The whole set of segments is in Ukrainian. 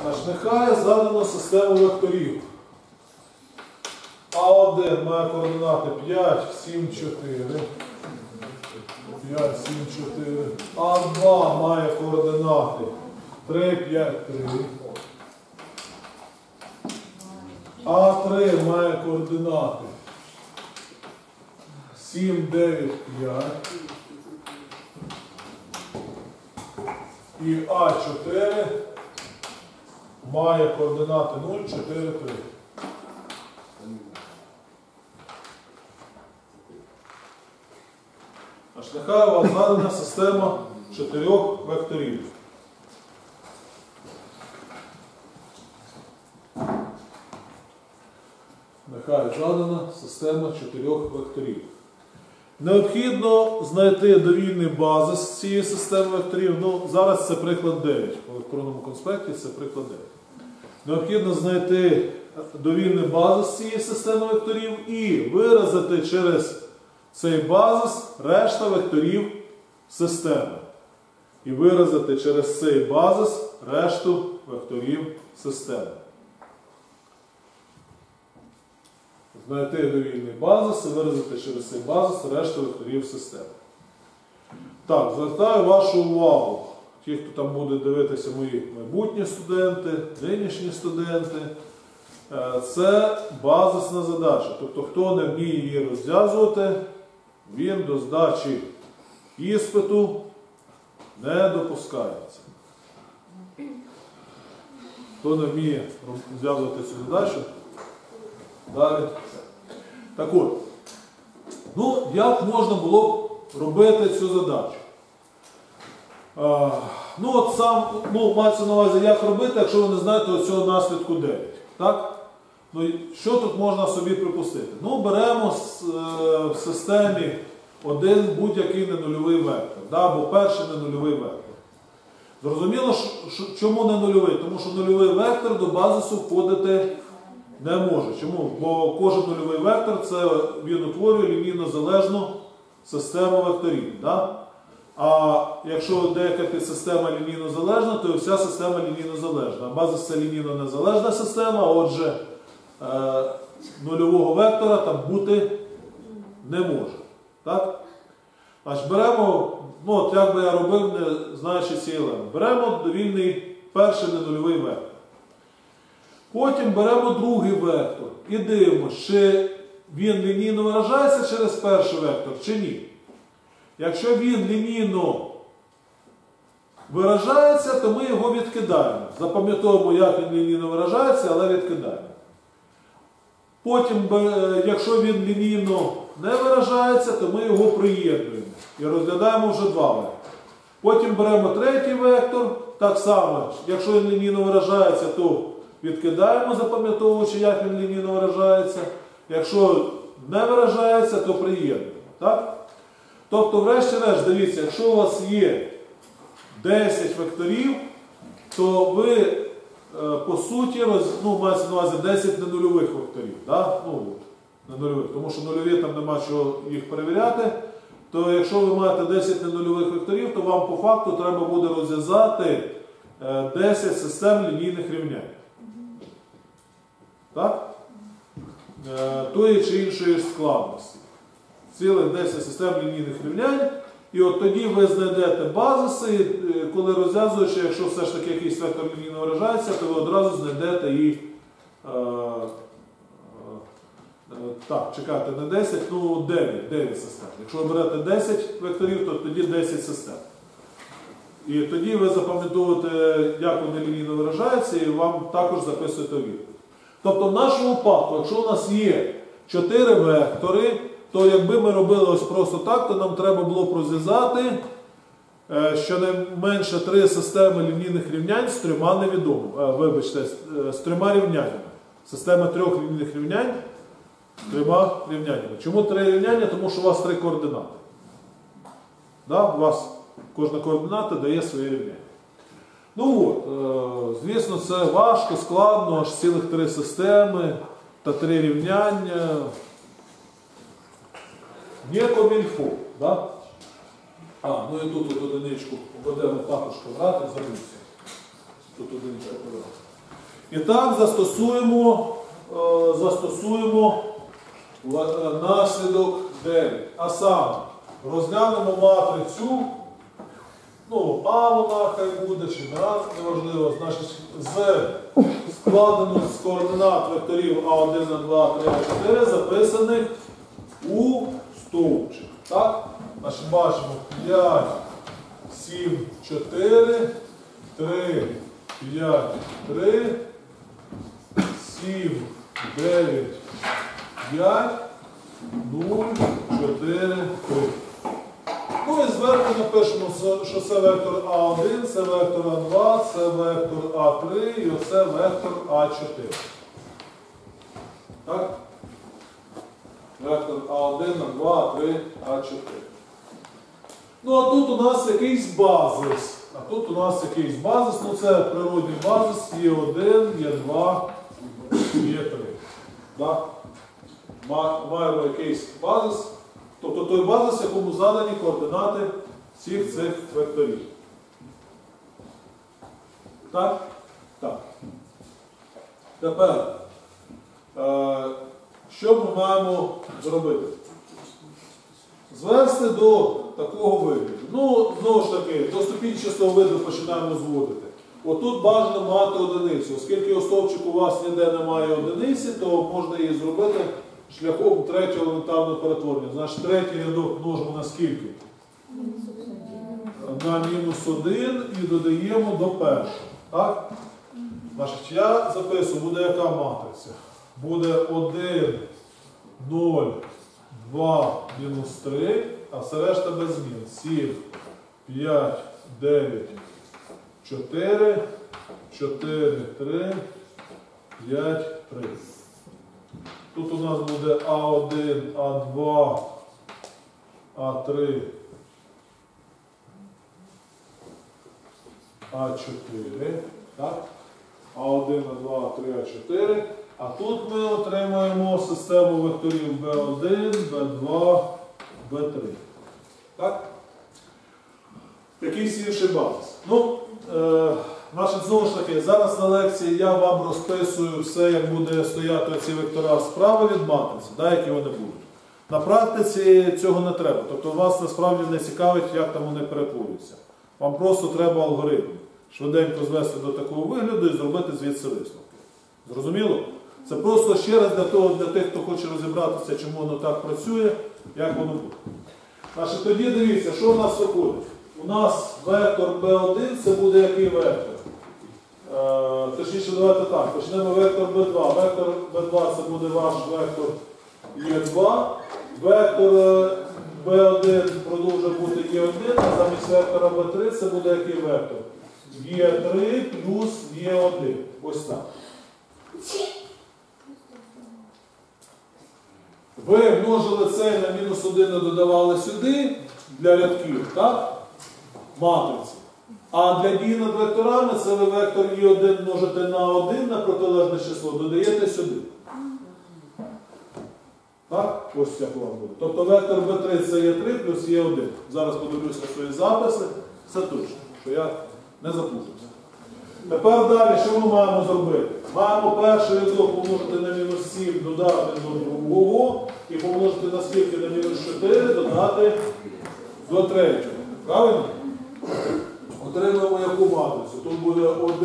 Значить, нехай задано систему векторів. А1 має координати 5, 7, 4. 5, 7, 4. А2 має координати 3, 5, 3. А3 має координати 7, 9, 5. І А4 має координати 0, 4, 3. Аж нехай у вас задана система 4 векторів. Нехай задана система 4 векторів. Необхідно знайти довільний базис цієї системи векторів. Ну, зараз це приклад 9. В електронному конспекті це приклад 9. Необхідно знайти довільний базис цієї системи векторів і виразити через цей базис решта векторів системи. І виразити через цей базис решту векторів системи. Знайти довільний базис і виразити через цей базис решту векторів системи. Так, звертаю вашу увагу. Ті, хто там буде дивитися, мої майбутні студенти, нинішні студенти. Це базисна задача. Тобто, хто не вміє її розв'язувати, він до здачі іспиту не допускається. Хто не вміє розв'язувати цю задачу, далі. Так от, ну, як можна було б робити цю задачу? Ну, от сам, мається на увазі, як робити, якщо ви не знаєте оцього наслідку 9. Так? Ну, що тут можна собі припустити? Ну, беремо в системі один будь-який ненульовий вектор, або перший ненульовий вектор. Зрозуміло, чому ненульовий? Тому що нульовий вектор до базису входити не може. Чому? Бо кожен нульовий вектор він утворює лінійно залежну систему векторів. Да? А якщо деяка підсистема лінійно залежна, то і вся система лінійно залежна. А базис це лінійно незалежна система, отже, нульового вектора там бути не може. Так? Аж беремо, ну от як би я робив, не знаючи ці елементи. Беремо довільний перший ненульовий вектор. Потім беремо другий вектор і дивимося, чи він лінійно виражається через перший вектор, чи ні. Якщо він лінійно виражається, то ми його відкидаємо. Запам'ятовуємо, як він лінійно виражається, але відкидаємо. Потім, якщо він лінійно не виражається, то ми його приєднуємо. І розглядаємо вже два вектори. Потім беремо третій вектор. Так само, якщо він лінійно виражається, то відкидаємо, запам'ятовуючи, як він лінійно виражається. Якщо не виражається, то приєднуємо. Так? Тобто, врешті-решт, дивіться, якщо у вас є 10 векторів, то ви, по суті, мається на увазі 10 ненульових векторів. Да? Ну, ненульових, тому що нульові там нема чого їх перевіряти. То якщо ви маєте 10 ненульових векторів, то вам по факту треба буде розв'язати 10 систем лінійних рівнянь. Так? Тої чи іншої складності. Цілих 10 систем лінійних рівнянь. І от тоді ви знайдете базиси, коли розв'язуючи, якщо все ж таки якийсь вектор лінійно виражається, то ви одразу знайдете і... так, чекайте, не 10, ну 9 систем. Якщо ви берете 10 векторів, то тоді 10 систем. І тоді ви запам'ятовуєте, як вони лінійно виражаються, і вам також записуєте відповідь. Тобто в нашому випадку, якщо у нас є 4 вектори, то якби ми робили ось просто так, то нам треба було б розв'язати щонайменше 3 системи лінійних рівнянь з 3 невідомими. Вибачте, з 3 рівняннями. Система 3 лінійних рівнянь з 3 рівняннями. Чому 3 рівняння? Тому що у вас 3 координати. Да? У вас кожна координата дає своє рівняння. Ну от, звісно, це важко, складно, аж цілих 3 системи та 3 рівняння. Не комільфо, да? Ну і тут одиничку обведемо також квадрат і забудьте. Тут одиничку квадрат. І так застосуємо наслідок 9. А саме, розглянемо матрицю, ну, А вона хай буде, чи неважливо, значить, складену з координат векторів А1, А2, А3, А4, записаних у стовпчик. Так? Значить, бачимо 5, 7, 4, 3, 5, 3, 7, 9, 5, 0, 4, 3. Ну і зверху напишемо, що це вектор А1, це вектор А2, це вектор А3 і оце вектор А4. Так? Вектор А1, А2, А3, А4. Ну а тут у нас якийсь базис. Ну це природний базис, Є1, Є2, Є3. Так? Маємо якийсь базис. Тобто той базис, якому задані координати всіх цих векторів. Так? Так. Тепер, що ми маємо зробити? Звести до такого вигляду. Ну, знову ж таки, до ступінчастого виду починаємо зводити. Отут бажано мати одиницю. Оскільки у стовпчику у вас ніде немає одиниці, то можна її зробити шляхом третього елементарного перетворення. Значить, третій рядок множимо на скільки? На -1 і додаємо до першого. Так? Значить, я записую, буде яка матриця? Буде 1, 0, 2, мінус 3, а все решта без змін. 7, 5, 9, 4, 4, 3, 5, 3. Тут у нас буде А1, А2, А3, А4. Так? А1, А2, А3, А4. А тут ми отримаємо систему векторів В1, В2, В3. Так? Якийсь інший базис. Ну, значить, знову ж таки, зараз на лекції я вам розписую все, як буде стояти ці вектора справа від матриці, да, які вони будуть. На практиці цього не треба. Тобто вас насправді не цікавить, як там вони перетворюються. Вам просто треба алгоритм швиденько звести до такого вигляду і зробити звідси висновки. Зрозуміло? Це просто ще раз для тих, хто хоче розібратися, чому воно так працює, як воно буде. Значить, тоді дивіться, що у нас виходить. У нас вектор B1 це буде який вектор? Точніше, давайте так, почнемо вектор B2. Вектор B2 це буде ваш вектор Е2. Вектор B1 продовжує бути Е1, а замість вектора B3 це буде який вектор? Е3 плюс Е1. Ось так. Ви множили цей на -1 і додавали сюди для рядків, так? Матриці. А для дії над векторами це ви вектор Е1 множите на 1 на протилежне число, додаєте сюди. Так? Ось як вам буде. Тобто вектор B3 це Е3 плюс Е1. Зараз подивлюся свої записи. Все точно, що я не заплутався. Тепер далі, що ми маємо зробити? Маємо перший рядок помножити на -7, додати до другого, і помножити на скільки на -4, додати до третього. Правильно? Отримуємо яку матрицю? Тут буде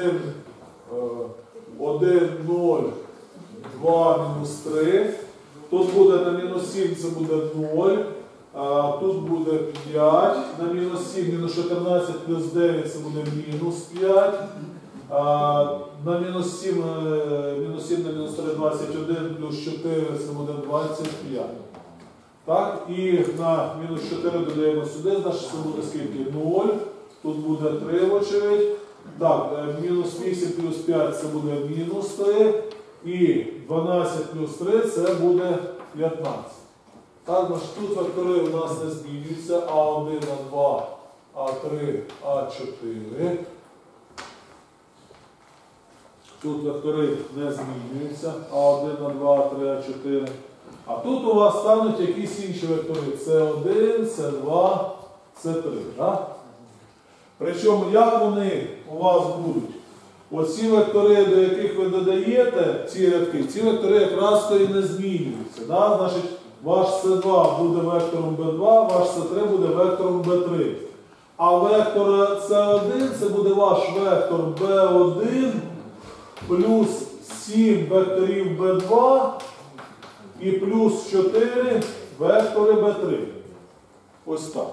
1, 0, 2, -3. Тут буде на -7, це буде 0. Тут буде 5. На -7, -14 плюс 9 це буде -5. На -7 на -3 21 плюс 4 це буде 25. Так? І на -4 додаємо сюди, значить це буде скільки? 0. Тут буде 3, вочевидь. Так, -8 плюс 5 це буде -3. І 12 плюс 3 це буде 15. Так, значить тут вектори у нас не змінюються. А1, А2, А3, А4. Тут вектори не змінюються. А1, А2, А3, А4. А тут у вас стануть якісь інші вектори. С1, С2, С3. Так? Причому, як вони у вас будуть? Оці вектори, до яких ви додаєте ці рядки, ці вектори якраз то і не змінюються. Да? Значить, ваш С2 буде вектором Б2, ваш С3 буде вектором Б3. А вектор С1 це буде ваш вектор Б1 плюс 7 векторів Б2 і плюс 4 вектори Б3. Ось так.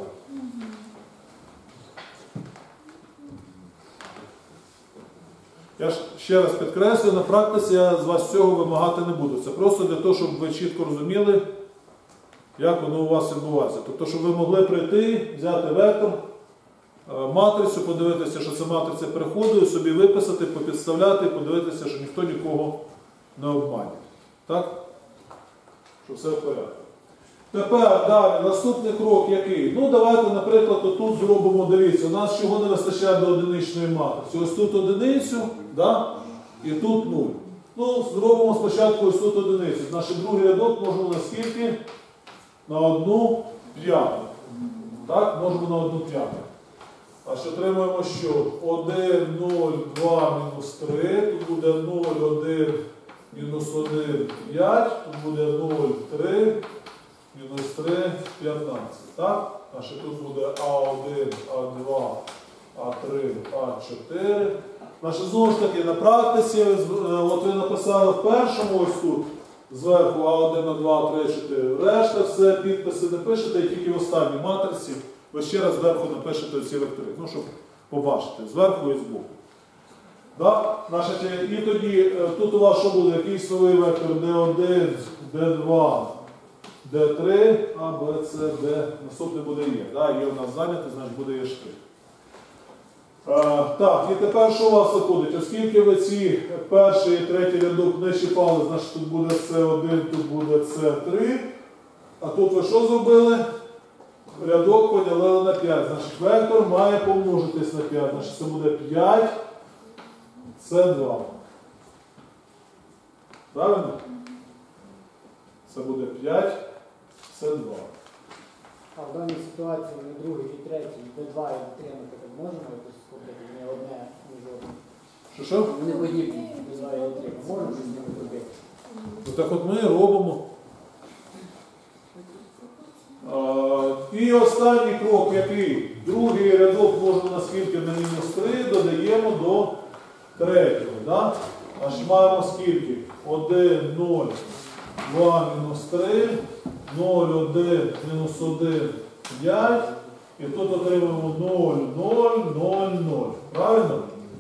Я ж ще раз підкреслюю, на практиці я з вас цього вимагати не буду. Це просто для того, щоб ви чітко розуміли, як воно у вас відбувається. Тобто, щоб ви могли прийти, взяти вектор, матрицю, подивитися, що це матриця переходу, собі виписати, попідставляти, подивитися, що ніхто нікого не обманює. Так? Що все в порядку. Тепер, далі, наступний крок який? Ну, давайте, наприклад, тут зробимо, дивіться, у нас чого не вистачає до одиничної матриці. Ось тут одиницю, да? І тут 0. Ну, зробимо спочатку ось тут одиницю. Наш другий рядок можемо на скільки? На 1/5. Так, можемо на 1/5. А що отримуємо що? 1, 0, 2, мінус 3. Тут буде 0, 1, мінус 1, 5. Тут буде 0, 3. Мінус 3, 15. Так? А ще тут буде А1, А2, А3, А4. Значить, знову ж таки, на практиці, от ви написали в першому ось тут, зверху А1, А2, А3, А4. Решта все, підписи не пишете, і тільки в останній матриці ви ще раз зверху напишете ці вектори. Ну, щоб побачити, зверху і збоку. Да? Значить, і тоді, тут у вас що буде? Якийсь новий вектор D1, D2, D3, А, Б, С, Д, наступний буде Є. Да, Є у нас зайнятий, значить буде Є штрих. Так, і тепер що у вас виходить? Оскільки ви ці перший і третій рядок не щипали, значить тут буде С1, тут буде С3. А тут ви що зробили? Рядок поділили на 5. Значить вектор має помножитись на 5. Значить це буде 5, С2. Правильно? Це буде 5, С2. А в даній ситуації ми другий і третій, Д2 і Д3 ми можемо якось складати? Не одне, не жодне. Що? Вони подібні, Д2 і Д3. Ми можемо щось з ними зробити? Ну, так от ми робимо. І останній крок який? Другий рядок можна на скільки на мінус 3 додаємо до третього. Да? Аж маємо скільки? 1, 0, 2, мінус 3, 0, 1, мінус 1, 5. І тут отримуємо 0, 0, 0, 0. Правильно?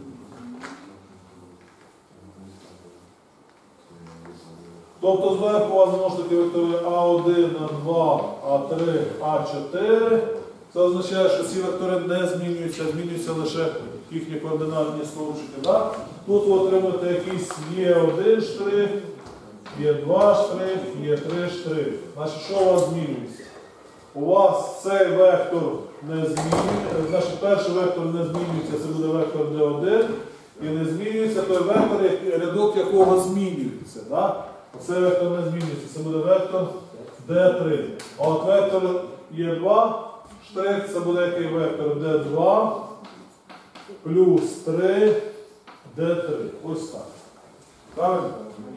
Тобто зверху у вас знову ж таки вектори А1, А2, А3, А4. Це означає, що ці вектори не змінюються, змінюються лише їхні координатні стовпчики. Да? Тут ви отримаєте якийсь Є1 штрих, Є2 штрих, Є3 штрих. Значить, що у вас змінюється? У вас цей вектор не змінюється, значить перший вектор не змінюється, це буде вектор D1. І не змінюється той вектор, рядок якого змінюється. Да? Оцей вектор не змінюється, це буде вектор D3. А от вектор Є2 штрих, це буде який вектор D2 плюс 3 D3. Ось так. Правильно?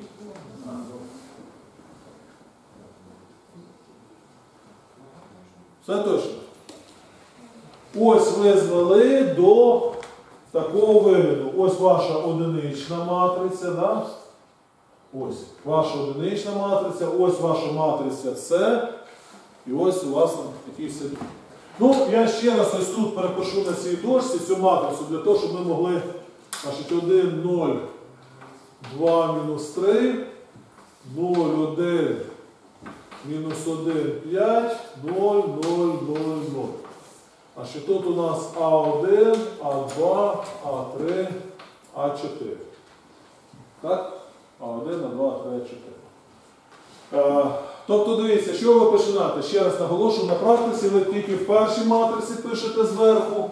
Все точно. Ось ви звели до такого вигляду. Ось ваша одинична матриця. Да? Ось ваша одинична матриця, ось ваша матриця С. І ось у вас якийсь. Ну, я ще раз ось тут перепишу на цій дошці цю матрицю, для того, щоб ми могли, значить, 1, 0, 2, мінус 3, 0, 1, мінус 1, 5, 0, 0, 0, 0. А ще тут у нас А1, А2, А3, А4. Так? А1, А2, А3, А4. Тобто, дивіться, що ви починаєте? Ще раз наголошую, на практиці ви тільки в першій матриці пишете зверху.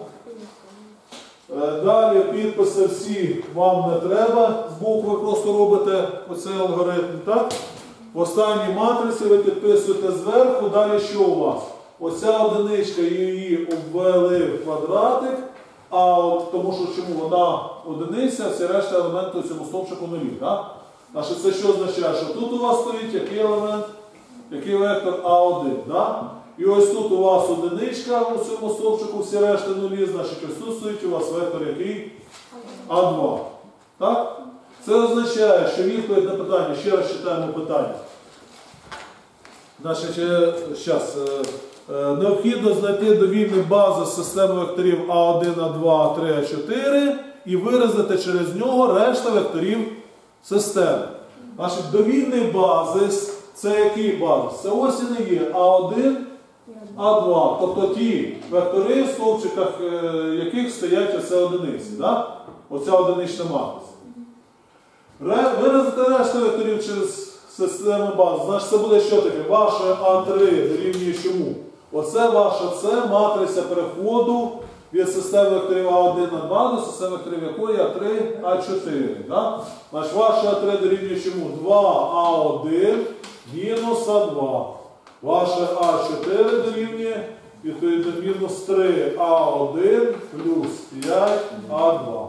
Далі підписи всі вам не треба, збоку ви просто робите оцей алгоритм. Так? В останній матриці ви підписуєте зверху, далі що у вас? Оця одиничка її обвели в квадратик, тому що чому вона одиниця, всі решта елементи у цьому стовпчику нулі. Так? Значить, це що означає, що тут у вас стоїть який елемент, який вектор А1. Так? І ось тут у вас одиничка у цьому стовпчику, всі решта нулі, значить ось тут стоїть у вас вектор який? А2. Так? Це означає, що відповідь на питання, ще раз читаємо питання. Значить, зараз, необхідно знайти довільні бази системи векторів А1, А2, А3, А4 і виразити через нього решта векторів системи. Значить, довільний базис, це який базис? Це ось і не є А1, А2. Тобто ті вектори, в стовпчиках яких стоять оце одиниці. Да? Оця одинична матриця. Виразити решту векторів через систему баз. Значить, це буде що таке? Ваше А3 дорівнює чому? Оце ваша С матриця переходу від системи векторів А1, А2 до системи векторів якої А3, А4. Да? Значить, ваше А3 дорівнює чому? 2А1 мінус А2. Ваше А4 дорівнює відповідно мінус 3А1 плюс 5А2.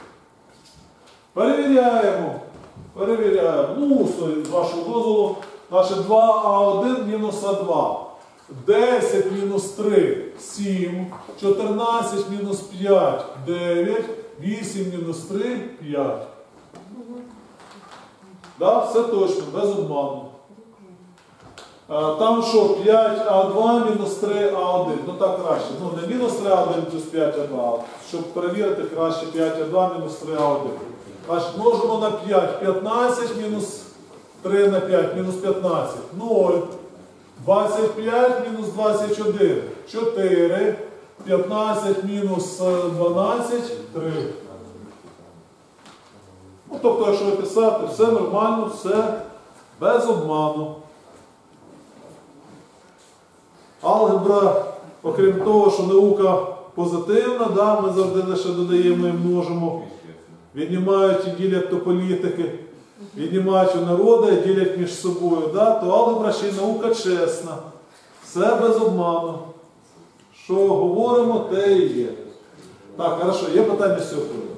Перевіряємо. Ну, з вашого дозволу, наше 2А1 мінус А2. 10 мінус 3 – 7, 14 мінус 5 – 9, 8 мінус 3 – 5. Да, все точно, без обману. Там що, 5А2 мінус 3А1. Ну так краще. Ну не мінус 3А1 плюс 5А2, щоб перевірити краще 5А2 мінус 3А1. Значить, множимо на 5. 15 мінус 3 на 5, мінус 15. 0. 25 мінус 21. 4. 15 мінус 12. 3. Ну, тобто, якщо ви писати, все нормально, все без обману. Алгебра, окрім того, що наука позитивна, да, ми завжди лише додаємо і множимо. Віднімають і ділять то політики, віднімають у народи і ділять між собою. Да? То алгебра ще й наука чесна. Все без обману. Що говоримо, те і є. Так, хорошо, є питання з цього?